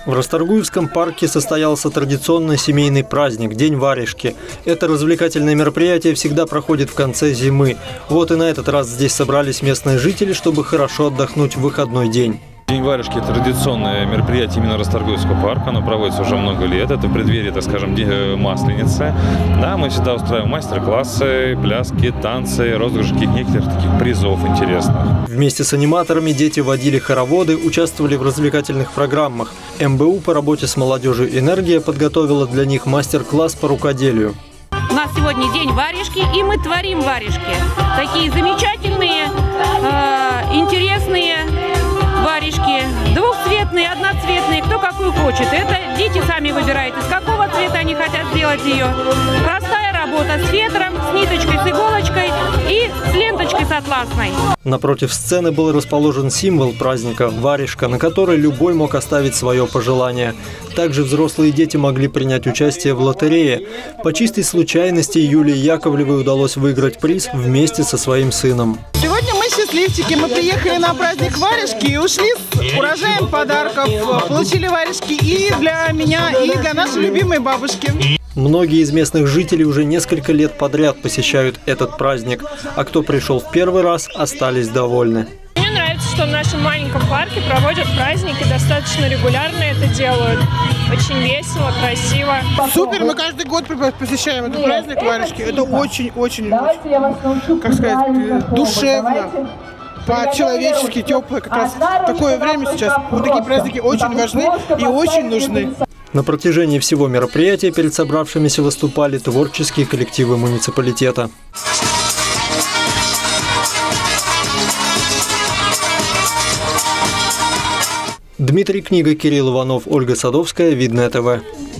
В Расторгуевском парке состоялся традиционный семейный праздник – День варежки. Это развлекательное мероприятие всегда проходит в конце зимы. Вот и на этот раз здесь собрались местные жители, чтобы хорошо отдохнуть в выходной день. День варежки – это традиционное мероприятие именно Расторгуевского парка. Оно проводится уже много лет. Это в преддверии, так скажем, Масленицы. Да, мы всегда устраиваем мастер-классы, пляски, танцы, розыгрыш некоторых таких призов интересных. Вместе с аниматорами дети водили хороводы, участвовали в развлекательных программах. МБУ по работе с молодежью «Энергия» подготовила для них мастер-класс по рукоделию. У нас сегодня день варежки, и мы творим варежки. Такие замечательные, интересные варежки. Двухцветные, одноцветные, кто какую хочет. Это дети сами выбирают, из какого цвета они хотят сделать ее. Простая работа с фетром, с ниточкой, с иголочкой и с ленточкой с атласной. Напротив сцены был расположен символ праздника – варежка, на которой любой мог оставить свое пожелание. Также взрослые дети могли принять участие в лотерее. По чистой случайности Юлии Яковлевой удалось выиграть приз вместе со своим сыном. Сегодня мы счастливчики. Мы приехали на праздник варежки и ушли с урожаем подарков. Получили варежки и для меня, и для нашей любимой бабушки. Многие из местных жителей уже несколько лет подряд посещают этот праздник, а кто пришел в первый раз, остались довольны. Мне нравится, что в нашем маленьком парке проводят праздники, достаточно регулярно это делают. Очень весело, красиво. Супер, мы каждый год посещаем этот праздник варежки. Это очень-очень, как сказать, душевно. По-человечески, теплое, как раз такое время сейчас. Вот такие праздники очень важны и очень нужны. На протяжении всего мероприятия перед собравшимися выступали творческие коллективы муниципалитета. Дмитрий Книга, Кирилл Иванов, Ольга Садовская, Видное ТВ.